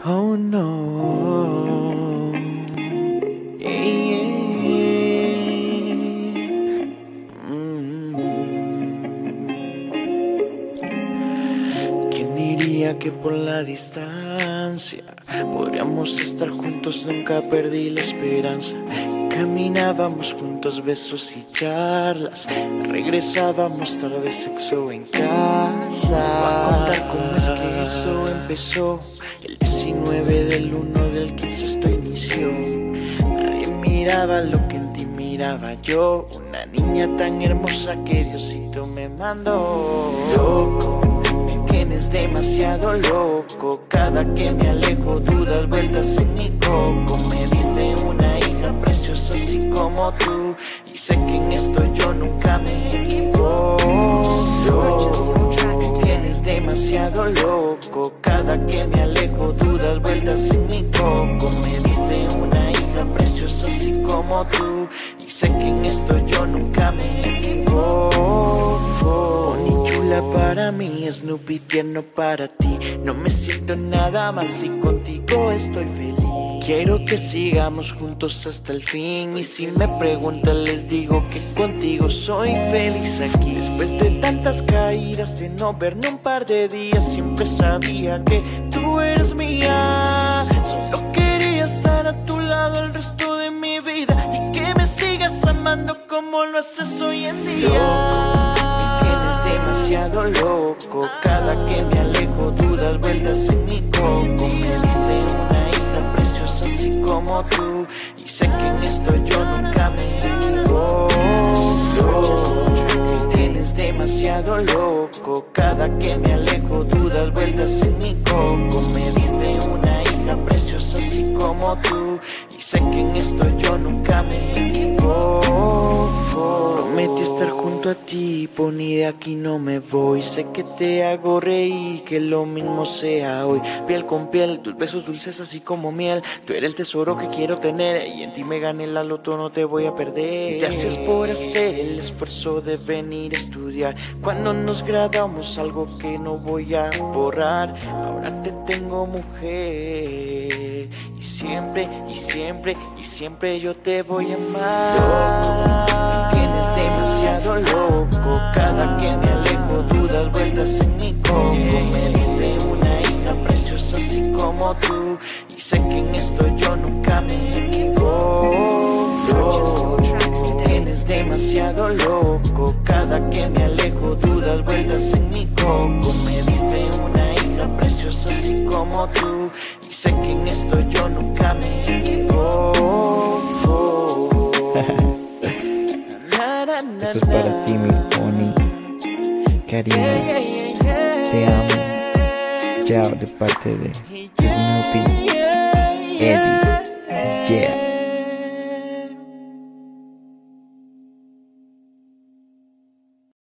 Oh no. Yeah. ¿Quién diría que por la distancia podríamos estar juntos? Nunca perdí la esperanza. Caminábamos juntos, besos y charlas. Regresábamos tarde, sexo en casa. Voy a contar cómo es que eso empezó. El 19 del 1 del 15 esto inició. Nadie miraba lo que en ti miraba yo. Una niña tan hermosa que Diosito me mandó. Loco, me tienes demasiado loco. Cada que me alejo dudas vueltas en mi coco. Me diste una hija preciosa así como tú. Y sé que en esto yo nunca me equivoco. Me tienes demasiado loco. Cada que me alejo dudas vueltas en mi coco. Me diste una hija preciosa así como tú. Y sé que en esto yo nunca me equivoco. Bonnie chula para mí, Snoopy tierno para ti. No me siento nada mal si contigo estoy feliz. Quiero que sigamos juntos hasta el fin. Y si me preguntan les digo que contigo soy feliz aquí. Después de tantas caídas, de no verme un par de días, siempre sabía que tú eres mía. Solo quería estar a tu lado el resto de mi vida. Y que me sigas amando como lo haces hoy en día. Me tienes demasiado loco. Cada que me alejo dudas vueltas en mi coco. Me diste una hija preciosa así como tú. Y sé que en esto yo nunca me equivoco. Me tienes demasiado loco. Cada que me alejo dudas vueltas en mi coco. Me diste una hija preciosa así como tú. Y sé que en esto yo nunca me equivoco. Prometí estar junto a ti, Bonnie, de aquí no me voy. Sé que te hago reír, que lo mismo sea hoy. Piel con piel, tus besos dulces así como miel. Tú eres el tesoro que quiero tener y en ti me gané la loto, no te voy a perder. Gracias por hacer el esfuerzo de venir a estudiar. Cuando nos graduamos, algo que no voy a borrar. Ahora te tengo mujer y siempre, y siempre, y siempre yo te voy a amar. Me tienes demasiado loco. Cada que me alejo dudas vueltas en mi coco. Me diste una hija preciosa así como tú. Y sé que en esto yo nunca me equivoco. Me tienes demasiado loco. Cada que me alejo dudas vueltas en mi coco. Me diste una hija preciosa así como tú. Y sé que en esto yo nunca me equivoco. Eso es para ti, mi Bonnie. Cariño, te amo. Chao, de parte de Snoopy, Eddie, yeah.